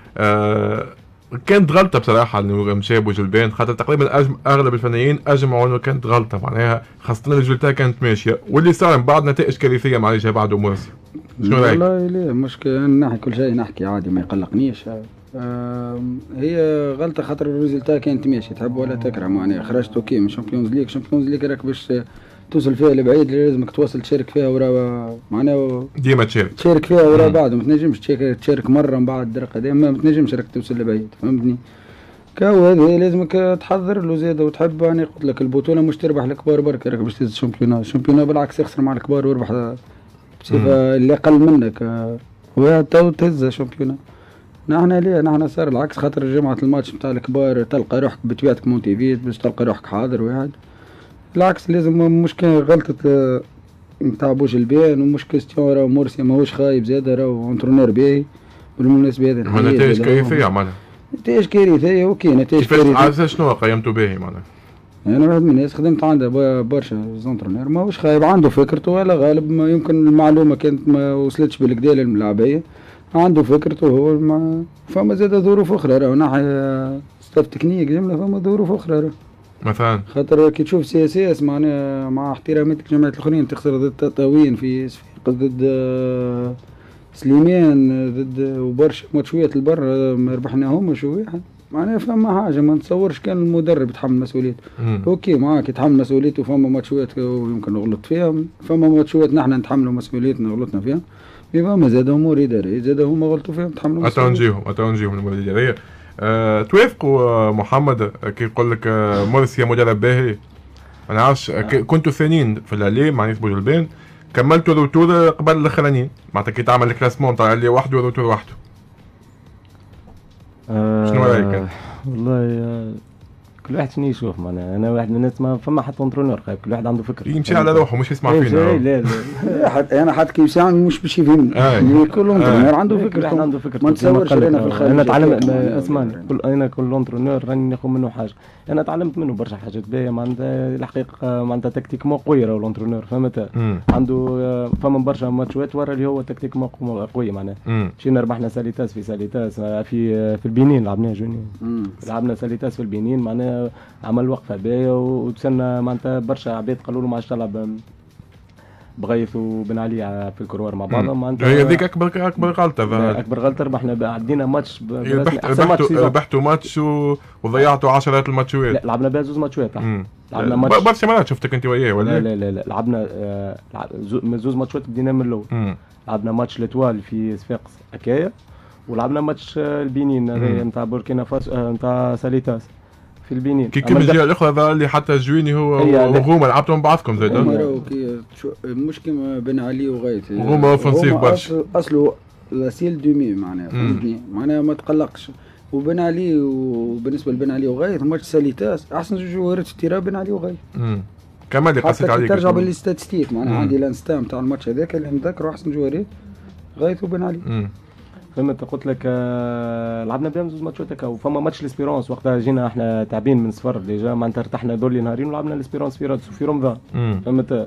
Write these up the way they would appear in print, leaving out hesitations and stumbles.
كانت غلطه بصراحه انه مشى بوجلبان، خاطر تقريبا اغلب الفنانين اجمعوا انه كانت غلطه معناها، خاصه الريزولتا كانت ماشيه، واللي صار من بعد نتائج كارثيه معناها بعد مرسي. شنو رايك؟ والله لا مشكلة نحكي كل شيء نحكي عادي ما يقلقنيش. هي غلطة خاطر الريزلتا كانت ماشي تحب ولا تكره معناها، خرجت اوكي من شامبيونز ليج راك باش توصل فيها لبعيد لازمك تواصل تشارك فيها ورا معناها ديما تشارك فيها ورا بعض، ما تنجمش تشارك مرة من بعد درقة ديما ما تنجمش راك توصل لبعيد فهمتني. كاو هذه لازمك تحضر له زاده وتحب يعني قلت لك البطولة مش تربح الكبار برك راك باش تهز الشامبيون بالعكس يخسر مع الكبار ويربح بصفة اللي أقل منك وهي تو تهز الشامبيون. نحن صار العكس خاطر جمعة الماتش نتاع الكبار تلقى روحك بطبيعتك مونتيفيت باش تلقى روحك حاضر واحد. بالعكس لازم مش كان غلطة نتاع بوجلبان ومش كيستيون راهو مرسي ماهوش خايب زاده راهو انترونور باهي بالمناسبة هذه الحقيقة. نتائج كارثية معناها. نتائج كارثية اوكي نتائج كارثية. كيفاش شنو قيمتوا باهي معناها؟ أنا واحد من الناس خدمت عنده برشا زونترونير ماهوش خايب عنده فكرته ولا غالب ما يمكن المعلومة كانت ما وصلتش بالكدا للملاعبية عنده فكرته هو فما زاد ظروف أخرى راهو ناحية ستاف تكنيك جملة فما ظروف أخرى راهو مثلا خاطر كي تشوف سي معناها مع احتراماتك الجماعات الآخرين تخسر ضد تطاوين في صفاقس ضد سليمان ضد وبرشا ماتشويات البر ما ربحناهمش واحد معناها فما حاجة ما نتصورش كان المدرب يتحمل مسؤوليته. اوكي معاك يتحمل مسؤوليته فما ماتشوات يمكن نغلط فيها فما ماتشوات نحن نتحملوا مسؤوليتنا غلطنا فيها فما زاد امور اداريه زاد هما غلطوا فيهم تحملوا مسؤوليتهم. اتونجيهم الامور الاداريه. توافقوا محمد كي يقول لك مرسي مدرب باهي؟ ما نعرفش كنتوا ثانيين في الالي معناها في بوجلبان كملتوا الروتور قبل الاخرانيين معناتها كي تعمل الكلاسمون تاع اللي وحده والروتور وحده. شنو رايك؟ والله كل واحد شنو يشوف معناها انا واحد من الناس ما فما حتى انترونور خايب كل واحد عنده فكره يمشي على روحه مش يسمع فينا. لا حتى انا حتى كي يسمع مش باش يفهمني يعني كل انترونور عنده فكره عنده فكره ما نتصورش انا في الخارج انا تعلمت اسمعني انا كل انترونور راني ناخذ منه حاجه انا تعلمت منه برشا حاجات باهيه معناتها الحقيقه معناتها تكتيك مو قوي راهو الانترونور فهمت عنده فما برشا ماتشات ورا اللي هو تكتيك مو قوي معناها مشينا ربحنا ساليتاس في البنين لعبناه جوني لعبنا ساليتاس في البنين معناها عمل وقفه باهيه وتسنى معناتها برشا عباد قالوا له ما عادش تلعب بغيث وبن علي في الكروار مع بعضهم معناتها هي هذيك اكبر غلطه اكبر غلطه ربحنا عدينا ماتش ربحتوا ماتش وضيعتوا عشرات الماتشات. لا لعبنا بها زوز ماتشات لعبنا ماتش برشا مرات شفتك انت وياه ولا لا لعبنا زوز ماتشات بدينا من الاول لعبنا ماتش لتوال في صفاقس حكايه ولعبنا ماتش البنين هذا نتاع بوركينا فاسو نتاع ساليتاس في البنين. كي الجهه الاخرى ظهر لي حتى الجويني هو وغوما لعبتوا من بعضكم زيد مش كيما بن علي وغيث غوما اوفنسيف برشا اصله لاسيل دومي معناها فهمتني معناها ما تقلقش وبن علي وبالنسبه لبن علي وغيث ماتش ساليتاس احسن جوهرات في التراب بن علي وغيث كمان اللي قصيت عليك ترجع بالستاتستيك معناها عندي الانستا نتاع الماتش هذاك اللي نذكره احسن جوهرات غيث وبن علي فهمت قلت لك لعبنا بهم زوج ماتشات هكا وفما ماتش ليسبيرونس وقتها جينا احنا تعبين من صفر ديجا معناتها ارتحنا دول نهارين ولعبنا ليسبيرونس في رادس وفي رمضان فهمت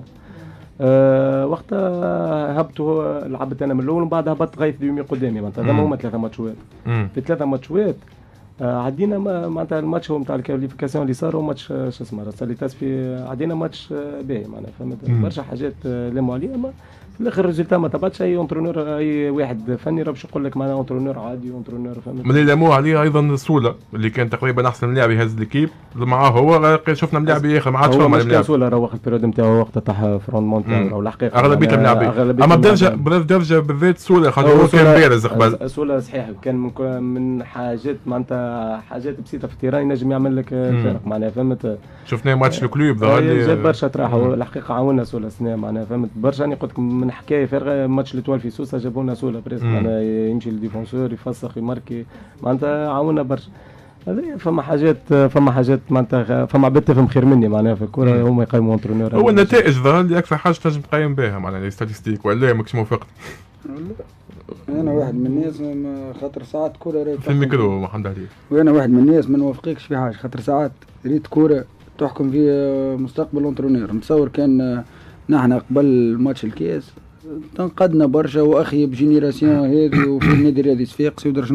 وقتها هبطوا لعبت انا من الاول ومن بعد هبط غيث ديومي قدامي معناتها هما ثلاثه ماتشات في ثلاثه ماتشات عدينا معناتها الماتش هو نتاع الكاليفيكاسيون اللي صار هو ماتش شو اسمه ساليتاس في عدينا ماتش باهي معناها فهمت برشا حاجات لموا عليها في الاخر الريزلتا ما تبعتش اي انترونور اي واحد فني راه باش يقول لك معناها انترونور عادي انترونور فهمت. من اللي لاموه عليه ايضا سوله اللي كان تقريبا احسن لاعب يهز الكيب معاه هو شفنا ملاعب اخر ما عادش فما ملاعب سوله راه واخد البيريود نتاعو وقتها تاع فروندمون تاعو الحقيقه اغلبيه الملاعبين اما بدرجه بالذات سوله خاطر هو كان بارز قبل سوله صحيح كان من حاجات معناتها حاجات بسيطه في التيران ينجم يعمل لك الفرق معناها فهمت. شفناه ماتش الكلوب ظهر لي جاب برشا تراحوا الحقيقه عاونا سوله سنه معناها فهمت برشا راني قلت لكم من حكايه فارغه ماتش لتوال في سوسه جابوا لنا سوله بريس معناها يمشي للديفونسور يفسخ يماركي معناتها عاونا برشا. هذه فما حاجات معناتها فما عباد تفهم خير مني معناها في الكره هما يقيموا انترونور. هو النتائج ظهر لي اكثر حاجه تنجم تقيم بها معناها ستاتستيك ولا ماكش موافقني. انا واحد من الناس خاطر ساعات كوره في الميكرو محمد علي وانا واحد من الناس ما نوافقكش في حاجه خاطر ساعات ريت كوره تحكم في مستقبل انترونور. نتصور كان نحن قبل ماتش الكاس تنقدنا برشا واخيب جينيراسيون هذه وفي النادي الرياضي صفاقسي ودرا شنو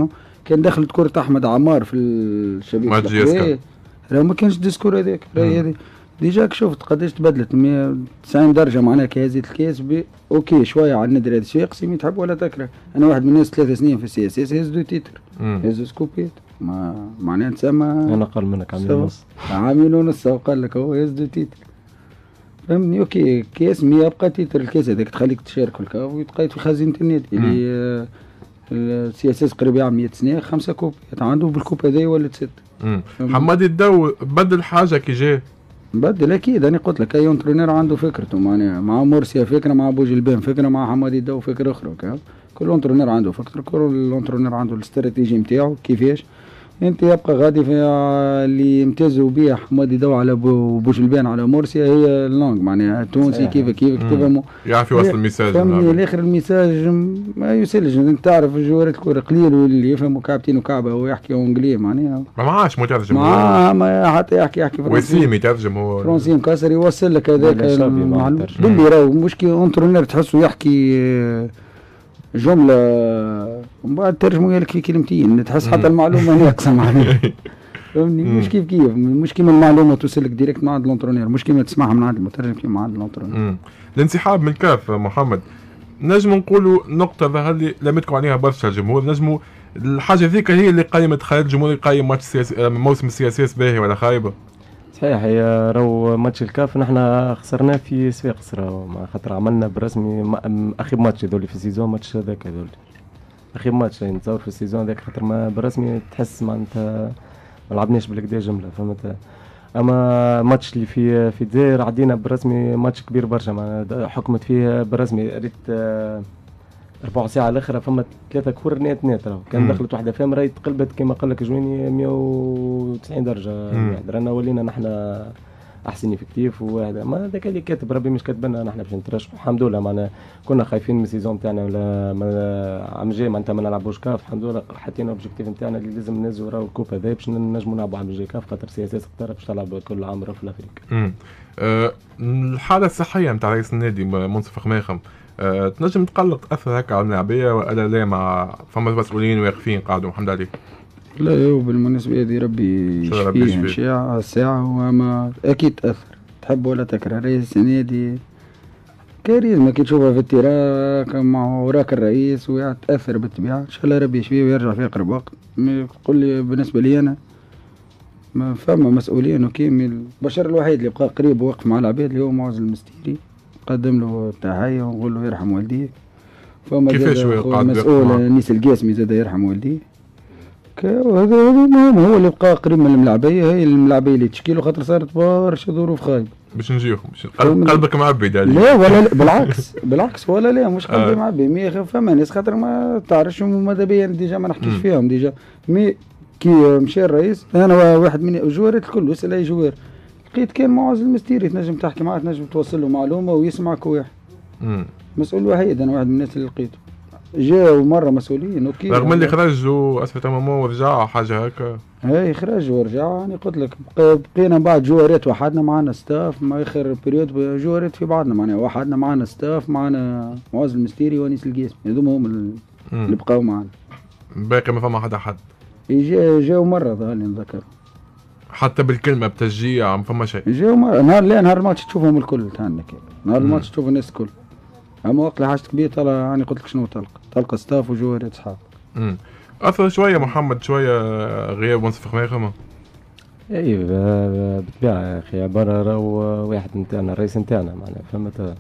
كان دخلت كرة احمد عمار في الشبيك راه ما كانش الديسكور هذاك، راهي هذه ديجاك شفت قداش تبدلت 190 درجه معناها كي هزيت الكاس اوكي شويه على النادي هذا الشيء يقسم تحب ولا تكره. انا واحد من الناس 3 سنين في السي اس اس هز 2 تيتر هز سكوبيت معناها تسمى انا اقل منك عامل ونص عامل ونص وقال لك هو هز 2 تيتر فهمني. اوكي كاس 100 يبقى تيتر الكاس هذاك تخليك تشارك الكاف ويتقيد في خزينه النادي اللي السي اس اس قريب يعمل 100 سنه 5 كوبيات عنده بالكوب هذايا ولات 6. حمادي الدو بدل حاجه كي جا بدل اكيد. انا قلت لك اي اونترينور عنده فكرته معناها مع مرسيا فكره مع بوجلبان فكره مع حمادي الدو فكره اخرى كل اونترينور عنده فكره كل اونترينور عنده الاستراتيجي نتاعو كيفاش. انت يبقى غادي في اللي يمتازوا بها حمادي دو على بوجلبان على مرسيا هي اللونج معناها التونسي كيف تفهموا يعرف يوصل الميساج فهمني الاخر الميساج ما يوصلش. انت تعرف جوارات الكره قليل واللي يفهموا كابتن وكعبه ويحكي انجلي معناها ما معاش مترجم ما حتى يحكي وسيم يترجم هو فرنسي مكسر يوصل لك هذاك باللي راهو مشكل اونترينور تحسه يحكي جمله ومن بعد ترجموا لك في كلمتين تحس حتى المعلومه ناقصه معناها فهمني مش كيف مش كيما المعلومه توصل لك ديريكت من عند الانترونير مش كيما تسمعها من عند المترجم كيما من عند الانترونير. الانسحاب من الكاف محمد نجم نقولوا نقطه هذه لمتكم عليها برشا الجمهور نجموا الحاجه ذيك هي اللي قيمت خلال الجمهور يقيم ماتش موسم السياسي باهي ولا خايبه. صحيح هي راهو ماتش الكاف نحنا خسرناه في صفاقس راهو خاطر عملنا برسمي اخر ماتش هذول في السيزون ماتش هذاك هذول اخر ماتش نتصور في السيزون هذاك خاطر ما برسمي تحس معناتها ما لعبناش بالكدا جمله فهمت. اما ماتش اللي في الجزائر عدينا بالرسمي ماتش كبير برشا معناتها حكمت فيه بالرسمي ريت 4 ساعة الاخرى فما 3 كور نات راهو كان دخلت واحدة فيهم راهي تقلبت كما قال لك جويني 190 درجة رانا ولينا نحنا احسن افكتيف وهذا ما هذاك اللي كاتب ربي مش كاتبنا نحنا باش نترشحوا الحمد لله معنا كنا خايفين من السيزون تاعنا ولا عام جاي معناتها ما نلعبوش كاف الحمد لله حطينا اوبجيكتيف نتاعنا اللي لازم ننزلوا راهو الكوب هذا باش نجموا نلعبوا عام جاي كاف خاطر سي اس اس اختار باش تلعب كل عام في الافريقيا. الحالة الصحية نتاع رئيس النادي منصف خماخم تنجم تقلق تاثر هكا على اللاعبيه ولا لا مع فما مسؤولين واقفين قاعدوا الحمد لله؟ لا هو بالمناسبه هذه ربي يشفيه الساعه وما اكيد تاثر تحب ولا تكره رئيس النادي كاريزما كي تشوفها في التراك مع وراك الرئيس وتاثر بالطبيعه ان شاء الله ربي يشفيه ويرجع في اقرب وقت. تقول لي بالنسبه لي انا ما فما مسؤولين وكيمي البشر الوحيد اللي بقى قريب ووقف مع العباد اللي هو معز المستيري قدم له التحية ونقول له يرحم والديه. فما كيفاش مسؤول نيس القاسمي زاد يرحم والديه. هذا المهم هو اللي بقى قريب من الملاعبية هي الملاعبية اللي تشكيله خاطر صارت برشا ظروف خايبة. باش نجيهم قلبك معبي دالي. لا ولا لا بالعكس ولا لا مش قلبي معبي مي فما ناس خاطر ما تعرفش ماذا بيا ديجا ما نحكيش فيهم ديجا مي كي مشى الرئيس انا واحد من الجوارات الكل وصل اي جوار لقيت كان معز المستيري تنجم تحكي معاه تنجم توصل له معلومه ويسمعك واحد مسؤول وحيد انا واحد من الناس اللي لقيته جاء مره مسؤولين اوكي رغم اللي خرج واسفة تمامو ورجع حاجه هكا اي خرج ورجع انا قلت لك بقينا بعد جوارات وحدنا معنا ستاف ما اخر بريود جوارات في بعضنا معناها وحدنا معنا ستاف معنا معز المستيري ونيس القاسمي هذوما هم اللي بقاو معنا باقي ما فما حد جاو مره ظهر لي نذكر حتى بالكلمه بتشجيع ما فما شيء جاو مره نهار الماتش تشوفهم الكل تهنك نهار الماتش تشوف الناس الكل اما وقت اللي حاجتك بيه طلع يعني قلت لك شنو تلقى ستاف وجوارات اصحاب. اثر شويه محمد شويه غياب منصف خماخمه. ايوه بالطبيعه يا اخي عباره راهو واحد نتاعنا الرئيس نتاعنا معناها فهمت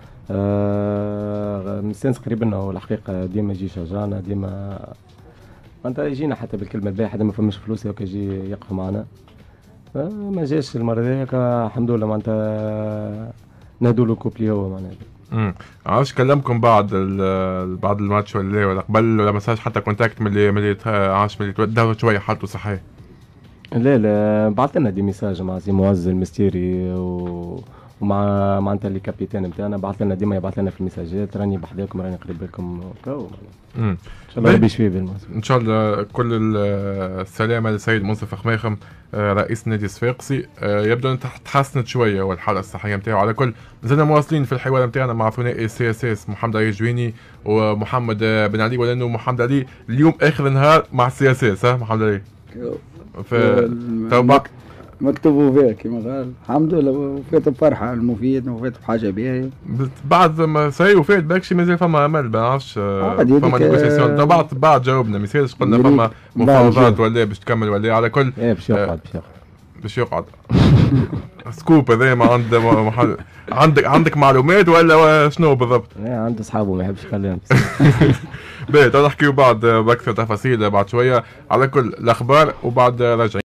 مستانس قريب لنا هو الحقيقه ديما يجي يشجعنا ديما انت يجينا حتى بالكلمه الباهيه حتى ما فماش فلوس هكا يجي يقف معنا ما جاش المره ذيك الحمد لله معناتها نادوا له كوبلي هو معناها. عرفش كلمكم بعد الماتش ولا قبل ولا ما صارش حتى كونتاكت من اللي عاش من اللي تودوا شويه حالته صحيح؟ لا بعث لنا دي ميساج مع سي معز المستيري ومع معناتها اللي كابيتان نتاعنا بعث لنا ديما يبعث لنا في المساجات راني بحذاكم راني قريب لكم ان شاء الله ربي يشفيه بالموسم. ان شاء الله كل السلامه للسيد منصف خميخم رئيس نادي صفاقسي. يبدو ان تحسنت شويه والحاله الصحيه نتاعو. على كل مازلنا مواصلين في الحوار نتاعنا مع ثنائي سي اس اس محمد علي جويني ومحمد بن علي، ولانه محمد علي اليوم اخر نهار مع السي اس اس. محمد علي مكتوب فيها كما قال الحمد لله، وفات بفرحه المفيد وفات بحاجه باهيه. بعد ما سي وفات باكشي مازال فما امل، ما نعرفش فما نيغوسياسيون. بعد جاوبنا ما يصيرش قلنا فما مفاوضات ولا باش تكمل ولا على كل باش يقعد سكوب هذا. ما عندك معلومات ولا شنو بالضبط؟ عنده اصحابه ما يحبش يكلم. باهي نحكيو بعد باكثر تفاصيل بعد شويه على كل الاخبار وبعد راجعين.